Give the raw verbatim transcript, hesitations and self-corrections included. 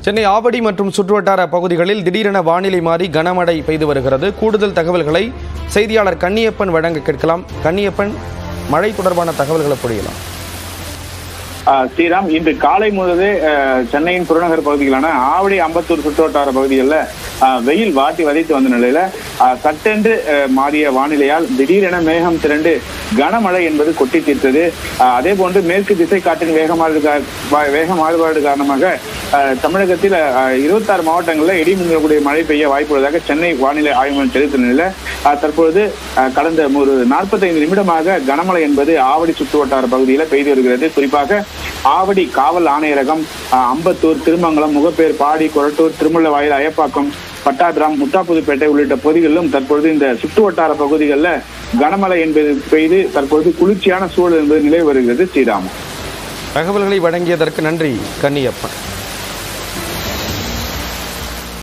சென்னை ஆவடி மற்றும் சுற்றுவட்டார பகுதிகளில் திடீரென வானிலை மாறி கனமழை பெய்து வருகிறது. கூடுதல் தகவல்களை செய்தியாளர் கன்னியப்பன் வழங்க கேட்கலாம். கன்னியப்பன், மழை தொடர்பான தகவல்களை பொழியலாம். ஸ்ரீராம், இன்று காலை முதலே சென்னையின் புறநகர் பகுதிகளான ஆவடி, அம்பத்தூர் சுற்றுவட்டார பகுதிகளில் வெயில் வாட்டி வதைத்து வந்த நிலையில சட்டென்று மாறிய வானிலையால் திடீரென மேகம் திரண்டு கனமழை என்பது கொட்டி தீர்த்தது. அதே போன்று மேற்கு திசை காற்றின் வேக வேக மாறுபாடு காரணமாக தமிழகத்தில் இருபத்தி ஆறு மாவட்டங்களில் இடி மின்னக்கூடிய மழை பெய்ய வாய்ப்புள்ளதாக சென்னை வானிலை ஆய்வு மையம் தெரிவித்த நிலையில தற்பொழுது கடந்த ஒரு நாற்பத்தி ஐந்து நிமிடமாக கனமழை என்பது ஆவடி சுற்றுவட்டார பகுதியில் பெய்து வருகிறது. குறிப்பாக ஆவடி காவல் ஆணையரகம், அம்பத்தூர், திருமங்கலம், முகப்பேர், பாடி, கொரட்டூர், திருமுல்லவாயில், அயப்பாக்கம், பட்டாபிராம், முத்தாப்புதுப்பேட்டை உள்ளிட்ட பகுதிகளிலும் தற்பொழுது இந்த சுற்றுவட்டார பகுதிகளில் கனமழை என்பது பெய்து தற்பொழுது குளிர்ச்சியான சூழல் என்பது நிலவி வருகிறது. ஸ்ரீராம், தகவல்களை வழங்கியதற்கு நன்றி கன்னியப்பன்.